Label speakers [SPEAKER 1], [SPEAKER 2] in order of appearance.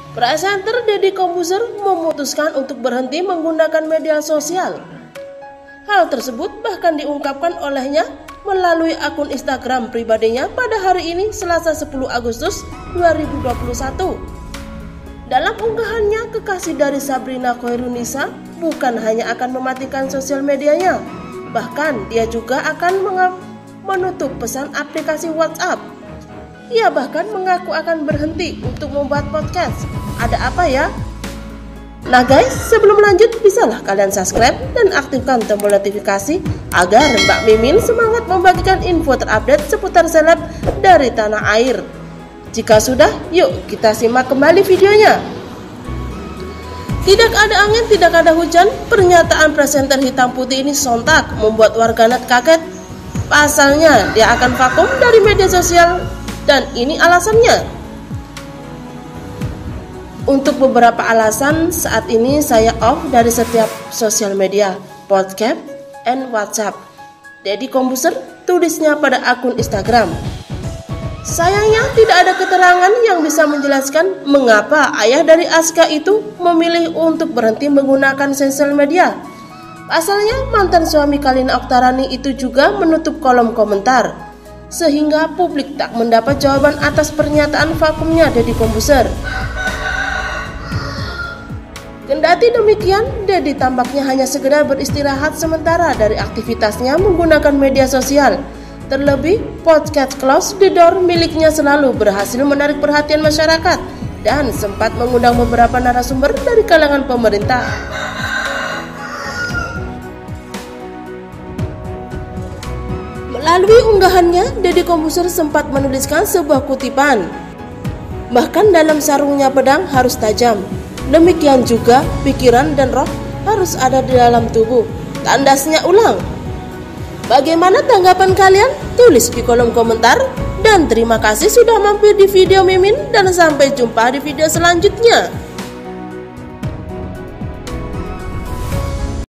[SPEAKER 1] Presenter Deddy Corbuzier memutuskan untuk berhenti menggunakan media sosial. Hal tersebut bahkan diungkapkan olehnya melalui akun Instagram pribadinya pada hari ini Selasa 10 Agustus 2021. Dalam unggahannya, kekasih dari Sabrina Khairunisa bukan hanya akan mematikan sosial medianya, bahkan dia juga akan menutup pesan aplikasi WhatsApp. Ia bahkan mengaku akan berhenti untuk membuat podcast. Ada apa ya? Nah guys, sebelum lanjut bisalah kalian subscribe dan aktifkan tombol notifikasi agar Mbak Mimin semangat membagikan info terupdate seputar seleb dari tanah air. Jika sudah, yuk kita simak kembali videonya. Tidak ada angin, tidak ada hujan, pernyataan presenter hitam putih ini sontak membuat warganet kaget. Pasalnya, dia akan vakum dari media sosial. Dan ini alasannya. Untuk beberapa alasan, saat ini saya off dari setiap sosial media, podcast, and WhatsApp. Deddy Corbuzier tulisnya pada akun Instagram. Sayangnya tidak ada keterangan yang bisa menjelaskan mengapa ayah dari Aska itu memilih untuk berhenti menggunakan sosial media. Pasalnya mantan suami Kalina Oktarani itu juga menutup kolom komentar, sehingga publik tak mendapat jawaban atas pernyataan vakumnya Deddy Corbuzier. Kendati demikian, Deddy tampaknya hanya sekedar beristirahat sementara dari aktivitasnya menggunakan media sosial. Terlebih, podcast Close the Door miliknya selalu berhasil menarik perhatian masyarakat dan sempat mengundang beberapa narasumber dari kalangan pemerintah. Melalui unggahannya, Deddy Corbuzier sempat menuliskan sebuah kutipan. Bahkan dalam sarungnya pedang harus tajam. Demikian juga pikiran dan roh harus ada di dalam tubuh. Tandasnya ulang. Bagaimana tanggapan kalian? Tulis di kolom komentar. Dan terima kasih sudah mampir di video Mimin dan sampai jumpa di video selanjutnya.